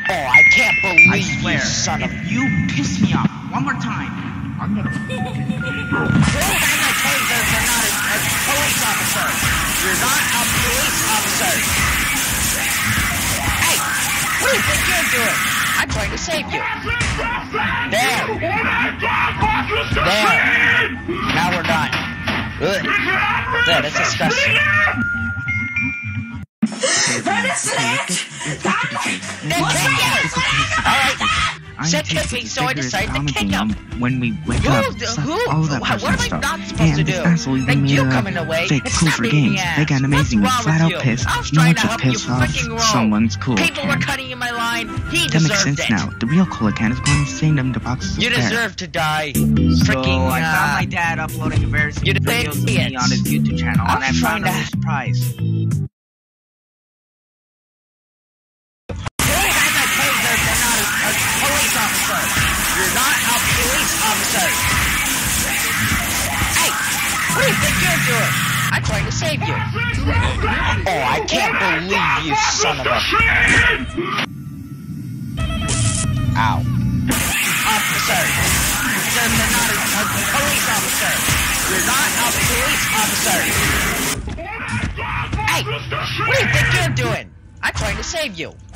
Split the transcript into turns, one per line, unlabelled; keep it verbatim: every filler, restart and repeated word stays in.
Oh, I can't believe
I swear,
you son of...
if you piss me off one more time, I'm gonna...
Prove I'm a taser, you're not a, a police officer. You're not a police officer. Hey, what do you think you're doing? I'm trying to save you. There. There. Now we're done. Ugh. There, that's disgusting.
Run a snake!
Then kick you! Alright. Said kick me, so I decided to kick him.
When we wake
Who,
up,
who,
all that
what
personal
am I
stuff.
not supposed to
And
do?
this asshole even
Like
made
you
a
coming away,
fake
it's
cool
not
for
making
games.
ass.
They got
What's
amazing
wrong
flat
with
out
you?
piss.
I was
You know
trying
what
to
to
help you
piss off
freaking wrong.
someone's cool
People were
can.
cutting in my line. He
That makes
deserved
sense
it.
now. The real cola can is going insane them to boxes
You
of pear.
deserve to die.
So
Freaking,
I found
uh,
my dad uploading embarrassing
you're
videos of me
idiots.
on his YouTube channel,
I'm
and I
trying
found him
to-
a surprise.
Police officer. You're not a police officer. Hey, what do you think you're doing? I'm trying to save you. Oh, I can't believe you son of a... Ow. Officer. You're not a, a police officer. You're not a police officer. Hey, what do you think you're doing? I'm trying to save you.